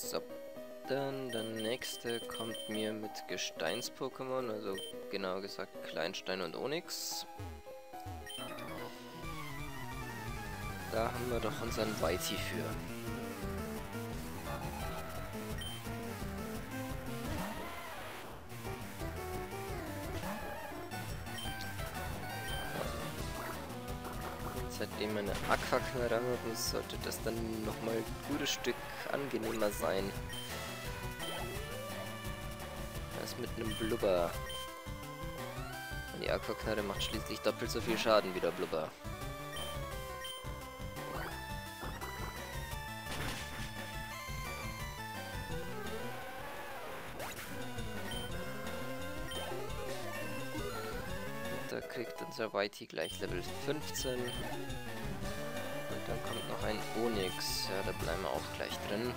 So, dann der nächste kommt mir mit Gesteins-Pokémon, also genauer gesagt Kleinstein und Onyx. Da haben wir doch unseren Whitey für. Seitdem wir eine Aquaknarre haben, sollte das dann nochmal ein gutes Stück angenehmer sein. Als mit einem Blubber. Die Aquaknarre macht schließlich doppelt so viel Schaden wie der Blubber. Da kriegt unser Whitey gleich Level 15. Und dann kommt noch ein Onyx. Ja, da bleiben wir auch gleich drin.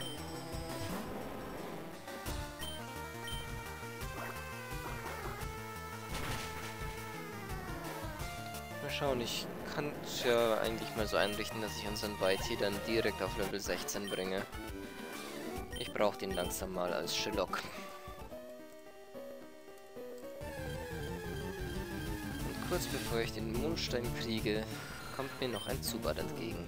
Mal schauen, ich kann es ja eigentlich mal so einrichten, dass ich unseren Whitey dann direkt auf Level 16 bringe. Ich brauche den langsam mal als Shillock. Kurz bevor ich den Mondstein kriege, kommt mir noch ein Zubat entgegen.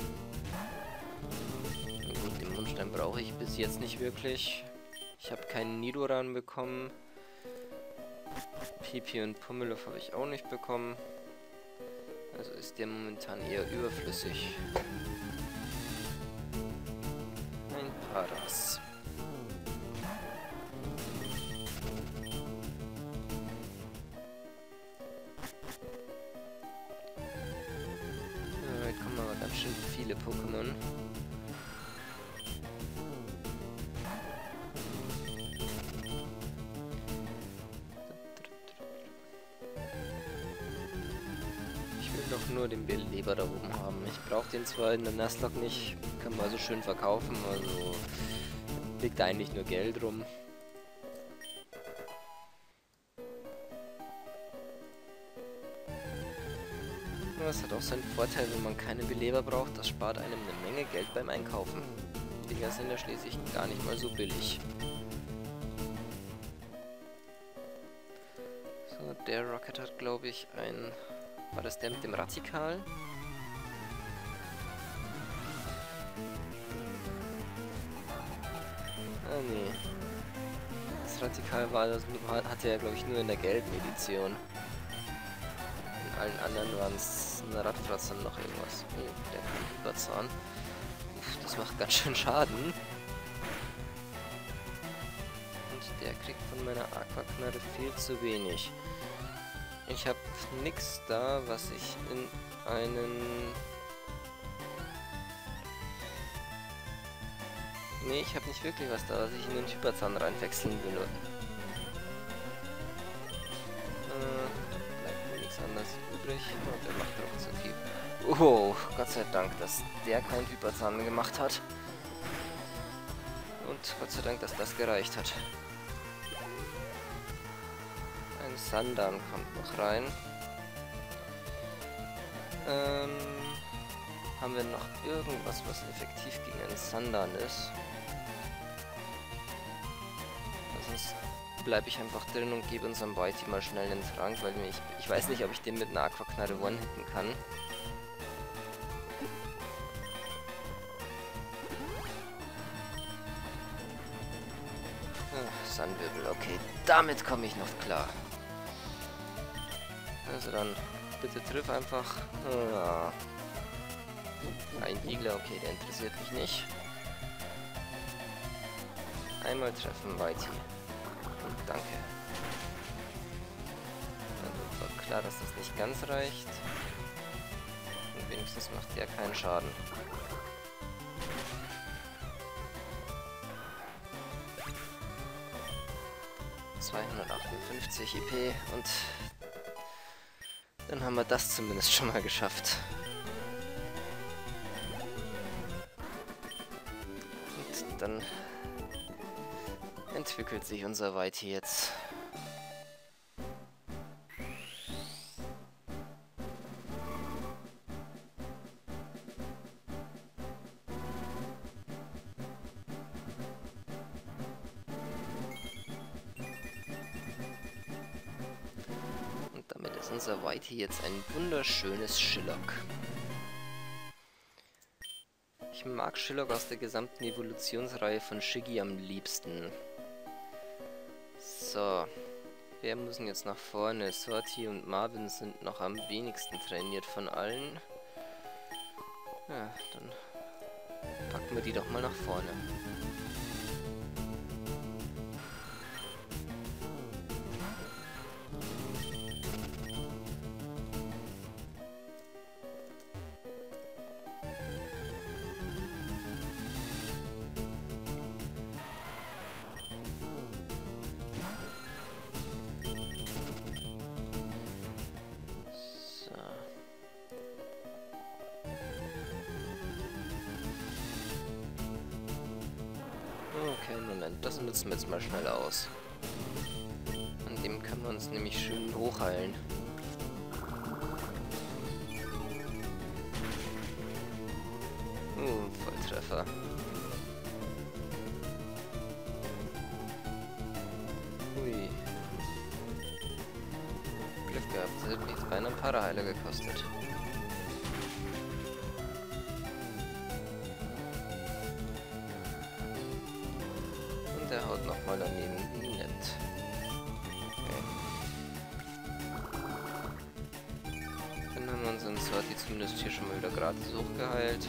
Gut, den Mondstein brauche ich bis jetzt nicht wirklich. Ich habe keinen Nidoran bekommen. Pipi und Pummeluff habe ich auch nicht bekommen. Also ist der momentan eher überflüssig. Ein Paras. Kommen aber ganz schön viele Pokémon. Ich will doch nur den Beleber da oben haben. Ich brauche den zwar in der Nuzlocke nicht, kann man so schön verkaufen, also liegt da eigentlich nur Geld rum. Das hat auch seinen Vorteil, wenn man keine Beleber braucht, das spart einem eine Menge Geld beim Einkaufen. Die Dinger sind ja schließlich gar nicht mal so billig. So, der Rocket hat, glaube ich, ein... War das der mit dem Radikal? Ah, nee. Das Radikal war, das hatte er, glaube ich, nur in der gelben Edition. In allen anderen waren es eine Radfratze und noch irgendwas. Oh, der kann Überzahn. Das macht ganz schön Schaden. Und der kriegt von meiner Aquaknarre viel zu wenig. Ich habe nichts da, was ich in einen... Nee, ich habe nicht wirklich was da, was ich in den Hyperzahn reinwechseln will. Bleibt mir nichts anderes übrig. Und der macht auch so viel. Oh, Gott sei Dank, dass der keinen Hyperzahn gemacht hat. Und Gott sei Dank, dass das gereicht hat. Ein Sandan kommt noch rein. Haben wir noch irgendwas, was effektiv gegen einen Sandan ist? Sonst bleibe ich einfach drin und gebe unserem Whitey mal schnell den Trank, weil ich weiß nicht, ob ich den mit einer Aquaknarre one-hitten kann. Sandwirbel, okay, damit komme ich noch klar. Also dann, bitte triff einfach. Ah. Ein Igler, okay, der interessiert mich nicht. Einmal treffen, Whitey. Und danke. Also war klar, dass das nicht ganz reicht. Und wenigstens macht der keinen Schaden. ...258 IP und dann haben wir das zumindest schon mal geschafft. Und dann entwickelt sich unser Whitey jetzt. ist unser Whitey jetzt ein wunderschönes Shillock. Ich mag Shillock aus der gesamten Evolutionsreihe von Shiggy am liebsten. So. Wer muss denn jetzt nach vorne? Sorti und Marvin sind noch am wenigsten trainiert von allen. Ja, dann packen wir die doch mal nach vorne. Okay, Moment, das nutzen wir jetzt mal schnell aus. An dem können wir uns nämlich schön hochheilen. Volltreffer. Hui. Glück gehabt, das hätte mich jetzt beinahe ein Paraheiler gekostet. Der haut nochmal daneben. Nett. Okay. Dann haben wir unseren Sorti zumindest hier schon mal wieder gratis hochgeheilt.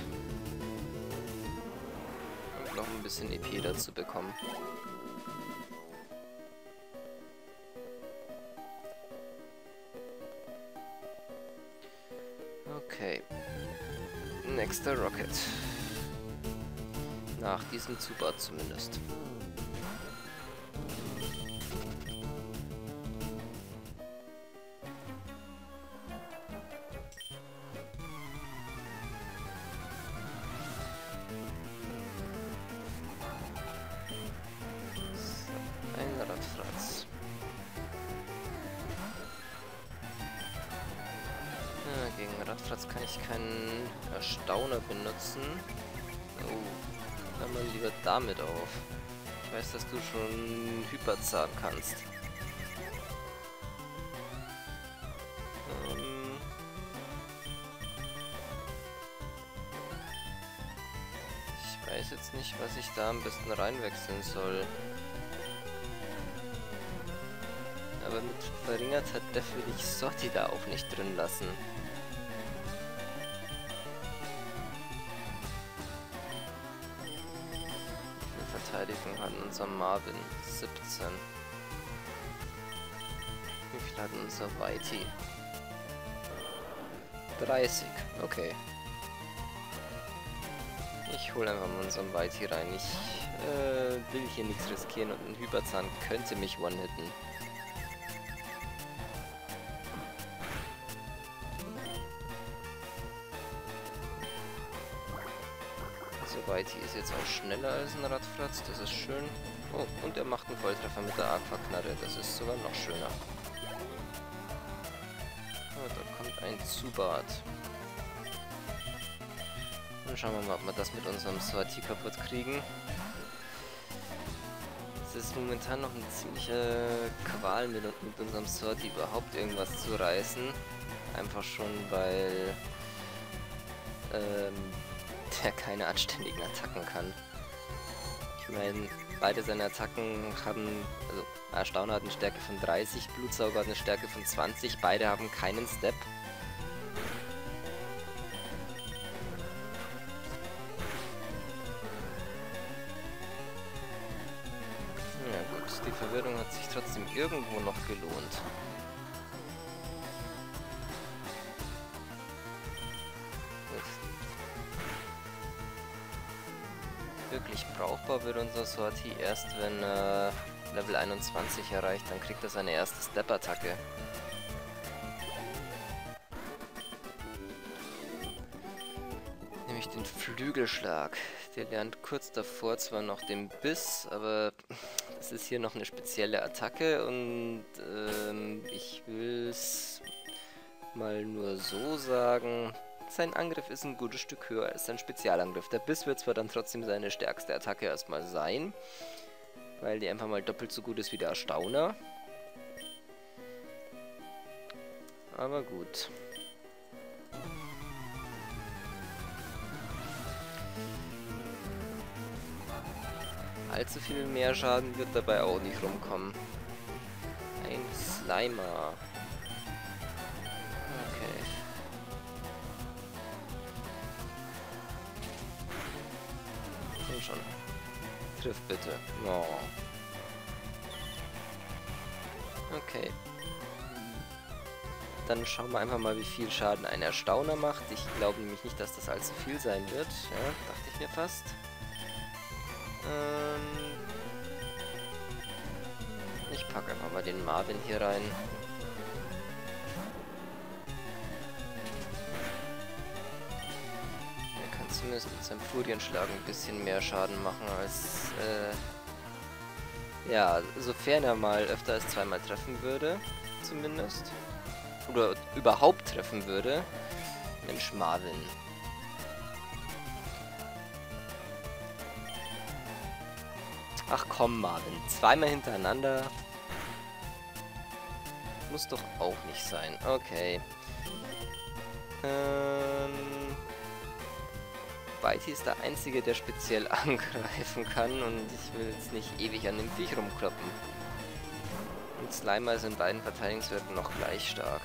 Und noch ein bisschen EP dazu bekommen. Okay. Nächster Rocket. Nach diesem Zubat zumindest. Radfratz. Ja, gegen Radfratz kann ich keinen Erstauner benutzen. Oh, hör mal lieber damit auf. Ich weiß, dass du schon Hyperzahn kannst. Ich weiß jetzt nicht, was ich da am besten reinwechseln soll. Aber mit verringerter Def will ich Sorti da auch nicht drin lassen. Wie viel Verteidigung hat unser Marvin? 17. Wie viel hat unser Whitey? 30. Okay. Ich hole einfach mal unseren Whitey rein. Ich will hier nichts riskieren und ein Hyperzahn könnte mich one-hitten. Also Whitey ist jetzt auch schneller als ein Radfratz, das ist schön. Oh, und er macht einen Volltreffer mit der Aquaknarre, das ist sogar noch schöner. Oh, da kommt ein Zubat. Dann schauen wir mal, ob wir das mit unserem Sorti kaputt kriegen. Es ist momentan noch eine ziemliche Qual mit unserem Sorti überhaupt irgendwas zu reißen. Einfach schon, weil der keine anständigen Attacken kann. Ich meine, beide seine Attacken haben, also Erstauner hat eine Stärke von 30, Blutsauger hat eine Stärke von 20, beide haben keinen Step. Ja gut, die Verwirrung hat sich trotzdem irgendwo noch gelohnt. Wirklich brauchbar wird unser Sorti erst, wenn Level 21 erreicht, dann kriegt er seine erste Step-Attacke. Nämlich den Flügelschlag. Der lernt kurz davor zwar noch den Biss, aber das ist hier noch eine spezielle Attacke und ich will es mal nur so sagen. Sein Angriff ist ein gutes Stück höher als sein Spezialangriff. Der Biss wird zwar dann trotzdem seine stärkste Attacke erstmal sein, weil die einfach mal doppelt so gut ist wie der Erstauner. Aber gut. Allzu viel mehr Schaden wird dabei auch nicht rumkommen. Ein Slimer. Okay. Komm schon. Triff bitte. Oh. Okay. Dann schauen wir einfach mal, wie viel Schaden ein Erstauner macht. Ich glaube nämlich nicht, dass das allzu viel sein wird. Ja, dachte ich mir fast. Ich packe einfach mal den Marvin hier rein. Er kann zumindest mit seinem Furienschlag ein bisschen mehr Schaden machen als... ja, sofern er mal öfter als zweimal treffen würde, zumindest. Oder überhaupt treffen würde. Mensch, Marvin. Ach komm, Marvin. Zweimal hintereinander. Muss doch auch nicht sein. Okay. Whitey ist der Einzige, der speziell angreifen kann. Und ich will jetzt nicht ewig an dem Viech rumkloppen. Und Slimer ist in beiden Verteidigungswerten noch gleich stark.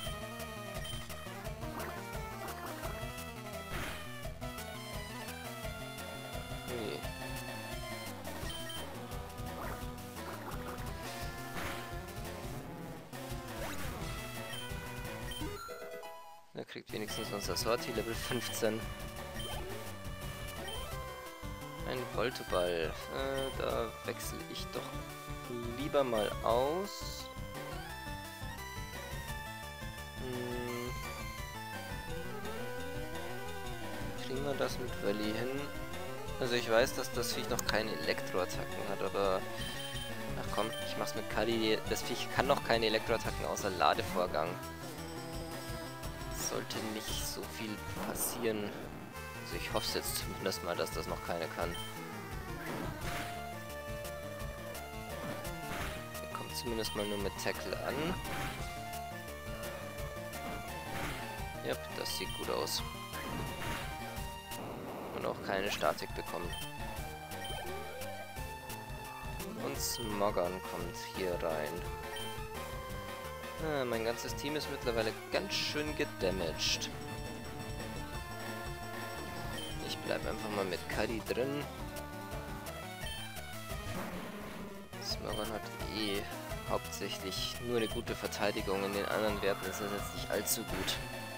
Er kriegt wenigstens unser Sorti Level 15. Ein Volteball. Da wechsle ich doch lieber mal aus. Kriegen wir das mit Valley hin? Also ich weiß, dass das Viech noch keine Elektroattacken hat, aber... Ach komm, ich mach's mit Kali. Das Viech kann noch keine Elektroattacken außer Ladevorgang. Sollte nicht so viel passieren. Also ich hoffe jetzt zumindest mal, dass das noch keine kann. Er kommt zumindest mal nur mit Tackle an. Ja, das sieht gut aus. Und auch keine Statik bekommen. Und Smoggern kommt hier rein. Ah, mein ganzes Team ist mittlerweile ganz schön gedamaged. Ich bleibe einfach mal mit Cuddy drin. Smoggern hat eh hauptsächlich nur eine gute Verteidigung. In den anderen Werten ist es jetzt nicht allzu gut.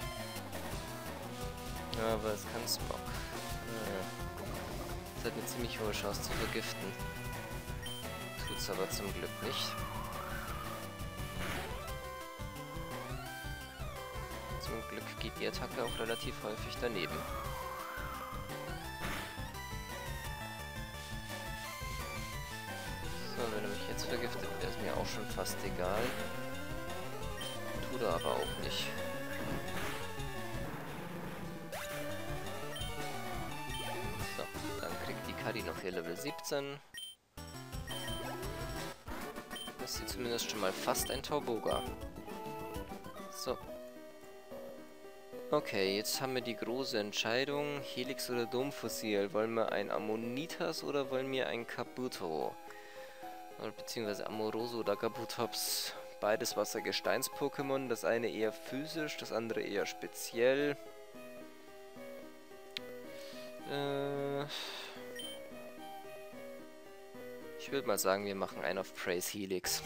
Aber es kann Smog. Es hat eine ziemlich hohe Chance zu vergiften. Tut's aber zum Glück nicht. Zum Glück geht die Attacke auch relativ häufig daneben. So, wenn er mich jetzt vergiftet, wäre es mir auch schon fast egal. Tut er aber auch nicht. So, dann kriegt die Kadi noch ihr Level 17. Das ist sie zumindest schon mal fast ein Tauboga. So. Okay, jetzt haben wir die große Entscheidung. Helix oder Domfossil. Wollen wir ein Ammonitas oder wollen wir ein Kabuto? Oder beziehungsweise Amoroso oder Kabutops. Beides Wasser-Gesteins-Pokémon. Das eine eher physisch, das andere eher speziell. Ich würde mal sagen, wir machen einen auf Praise Helix.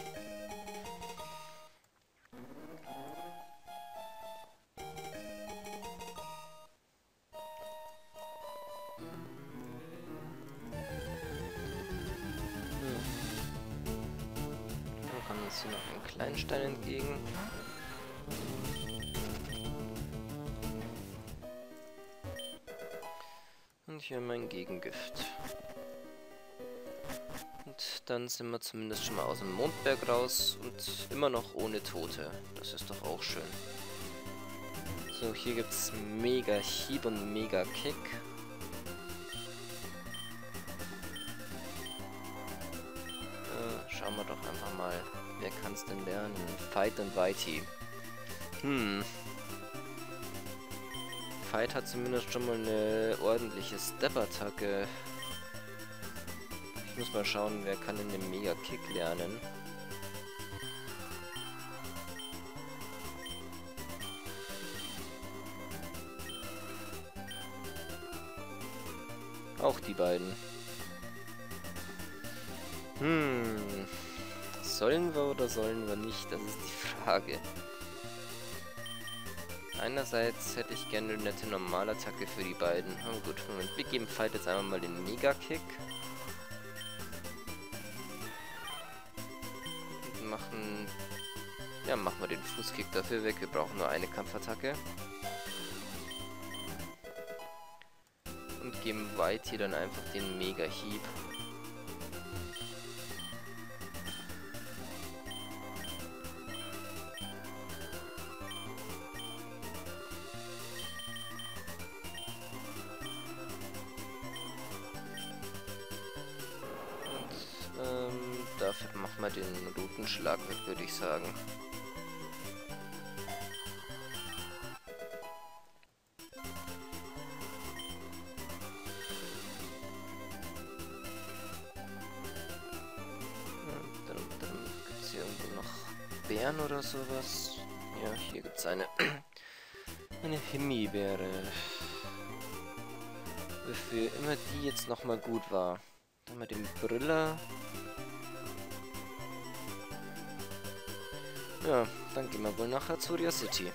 Hier noch einen Kleinstein entgegen. Und hier mein Gegengift. Und dann sind wir zumindest schon mal aus dem Mondberg raus und immer noch ohne Tote. Das ist doch auch schön. So, hier gibt es Mega Hieb und Mega Kick. Schauen wir doch einfach mal. Wer kann es denn lernen? Fight und Whitey. Fight hat zumindest schon mal eine ordentliche Step-Attacke. Ich muss mal schauen, wer kann denn den Mega-Kick lernen. Auch die beiden. Sollen wir oder sollen wir nicht? Das ist die Frage. Einerseits hätte ich gerne eine nette Normalattacke für die beiden. Aber gut, Moment. Wir geben Fight jetzt einmal mal den Mega-Kick. Und machen wir den Fußkick dafür weg. Wir brauchen nur eine Kampfattacke. Und geben White hier dann einfach den Mega-Hieb. Dafür machen wir den Routenschlag weg, würde ich sagen. Dann gibt es hier irgendwo noch Beeren oder sowas. Ja, hier gibt es eine Himbeere. Wofür immer die jetzt nochmal gut war. Dann haben wir den Briller. Ja, dann gehen wir wohl nach Azuria City.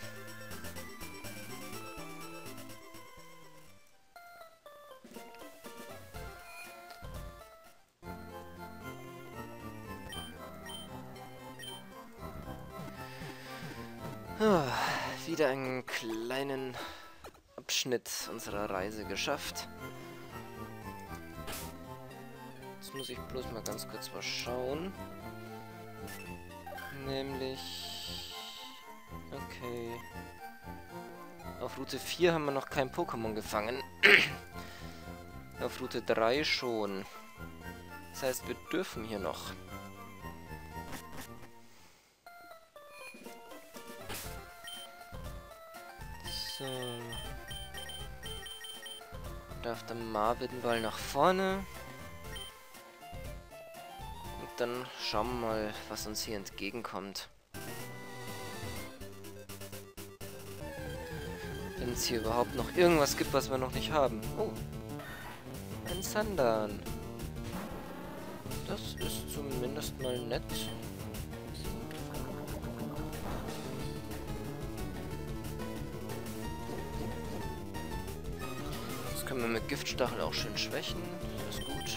Wieder einen kleinen Abschnitt unserer Reise geschafft. Jetzt muss ich bloß mal ganz kurz was schauen. Nämlich... Okay. Auf Route 4 haben wir noch kein Pokémon gefangen. Auf Route 3 schon. Das heißt, wir dürfen hier noch. So. Darf der Marvin-Ball nach vorne. Dann schauen wir mal, was uns hier entgegenkommt. Wenn es hier überhaupt noch irgendwas gibt, was wir noch nicht haben. Oh, ein Sandan. Das ist zumindest mal nett. Das können wir mit Giftstachel auch schön schwächen. Das ist gut.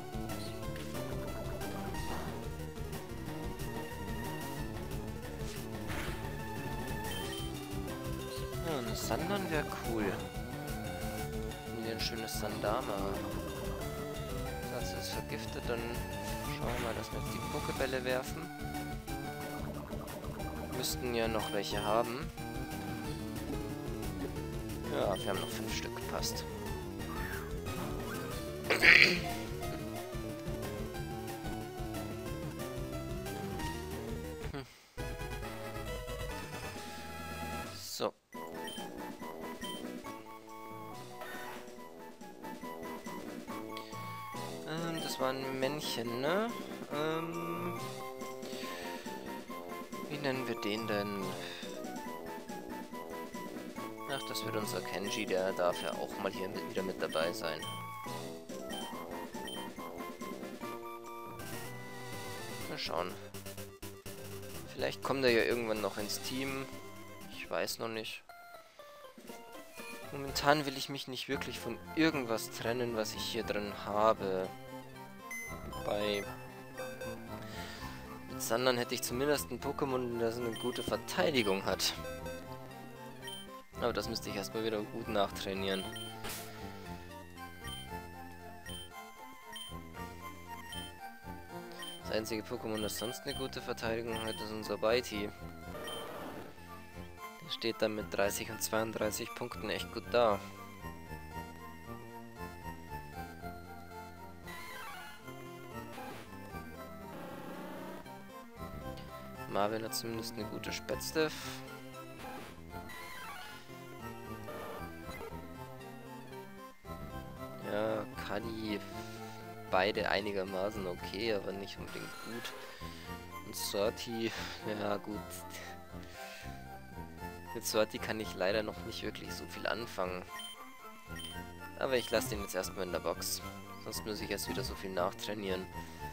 Sandan wäre cool. Hier ein schönes Sandama. Das ist vergiftet, dann schauen wir mal, dass wir jetzt die Pokebälle werfen. Müssten ja noch welche haben. Ja, wir haben noch 5 Stück, passt. So. Das war ein Männchen, ne? Wie nennen wir den denn? Ach, das wird unser Kenji, der darf ja auch mal hier wieder mit dabei sein. Mal schauen. Vielleicht kommt er ja irgendwann noch ins Team. Ich weiß noch nicht. Momentan will ich mich nicht wirklich von irgendwas trennen, was ich hier drin habe. Mit Sandan hätte ich zumindest ein Pokémon, das eine gute Verteidigung hat. Aber das müsste ich erstmal wieder gut nachtrainieren. Das einzige Pokémon, das sonst eine gute Verteidigung hat, ist unser Baiti. Der steht dann mit 30 und 32 Punkten echt gut da. Marvin hat zumindest eine gute Spätzdef. Kali beide einigermaßen okay, aber nicht unbedingt gut. Und Sorti, ja gut. Mit Sorti kann ich leider noch nicht wirklich so viel anfangen. Aber ich lasse den jetzt erstmal in der Box. Sonst muss ich erst wieder so viel nachtrainieren.